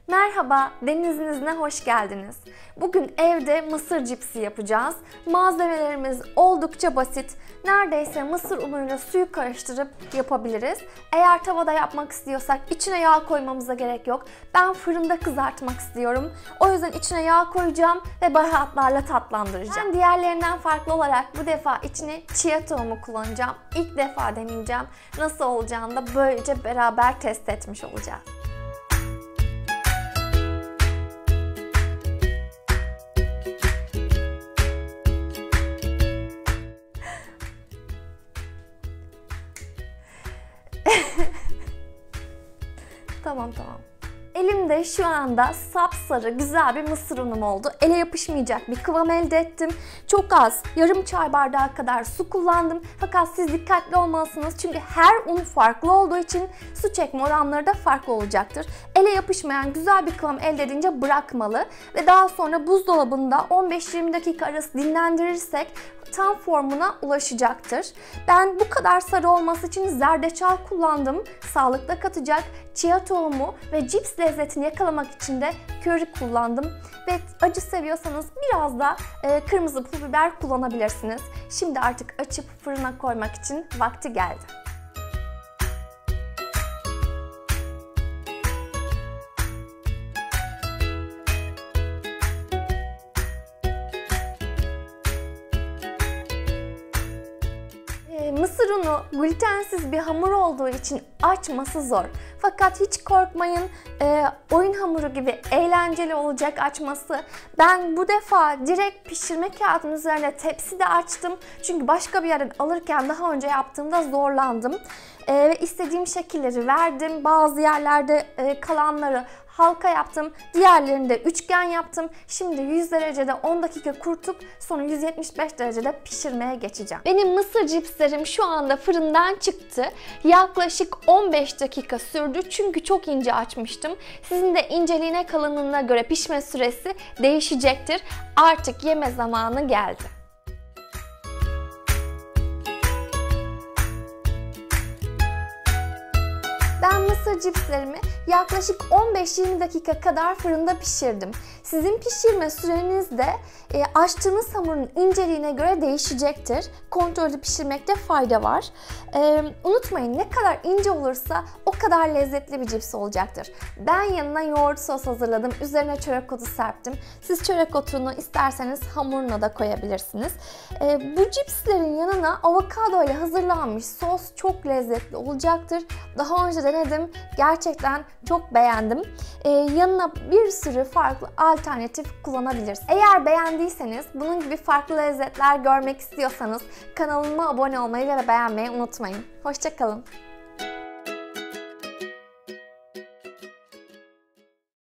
Merhaba, Deniz'in hoş geldiniz. Bugün evde mısır cipsi yapacağız. Malzemelerimiz oldukça basit. Neredeyse mısır unuyla suyu karıştırıp yapabiliriz. Eğer tavada yapmak istiyorsak içine yağ koymamıza gerek yok. Ben fırında kızartmak istiyorum. O yüzden içine yağ koyacağım ve baharatlarla tatlandıracağım. Ben diğerlerinden farklı olarak bu defa içine chia tohumu kullanacağım. İlk defa deneyeceğim. Nasıl olacağını da böylece beraber test etmiş olacağız. Tamam. Elimde şu anda sapsarı güzel bir mısır unum oldu. Ele yapışmayacak bir kıvam elde ettim. Çok az, yarım çay bardağı kadar su kullandım. Fakat siz dikkatli olmalısınız çünkü her un farklı olduğu için su çekme oranları da farklı olacaktır. Ele yapışmayan güzel bir kıvam elde edince bırakmalı ve daha sonra buzdolabında 15-20 dakika arası dinlendirirsek tam formuna ulaşacaktır. Ben bu kadar sarı olması için zerdeçal kullandım. Sağlıklı katacak chia tohumu ve cips lezzetini yakalamak için de köri kullandım. Ve acı seviyorsanız biraz da kırmızı pul biber kullanabilirsiniz. Şimdi artık açıp fırına koymak için vakti geldi. Mısır unu glutensiz bir hamur olduğu için açması zor. Fakat hiç korkmayın, oyun hamuru gibi eğlenceli olacak açması. Ben bu defa direkt pişirme kağıdının üzerine tepside açtım. Çünkü başka bir yerden alırken daha önce yaptığımda zorlandım. Ve istediğim şekilleri verdim. Bazı yerlerde kalanları halka yaptım. Diğerlerini de üçgen yaptım. Şimdi 100 derecede 10 dakika kurutup sonra 175 derecede pişirmeye geçeceğim. Benim mısır cipslerim şu anda fırından çıktı. Yaklaşık 15 dakika sürdü çünkü çok ince açmıştım. Sizin de inceliğine kalınlığına göre pişme süresi değişecektir. Artık yeme zamanı geldi. Ben mısır cipslerimi yaklaşık 15-20 dakika kadar fırında pişirdim. Sizin pişirme süreniz de açtığınız hamurun inceliğine göre değişecektir. Kontrollü pişirmekte fayda var. Unutmayın, ne kadar ince olursa o kadar lezzetli bir cips olacaktır. Ben yanına yoğurt sos hazırladım. Üzerine çörek otu serptim. Siz çörek otunu isterseniz hamuruna da koyabilirsiniz. Bu cipslerin yanına avokado ile hazırlanmış sos çok lezzetli olacaktır. Daha önce denedim. Gerçekten çok beğendim. Yanına bir sürü farklı alternatif kullanabilirsiniz. Eğer beğendiyseniz, bunun gibi farklı lezzetler görmek istiyorsanız kanalıma abone olmayı ve beğenmeyi unutmayın. Hoşça kalın.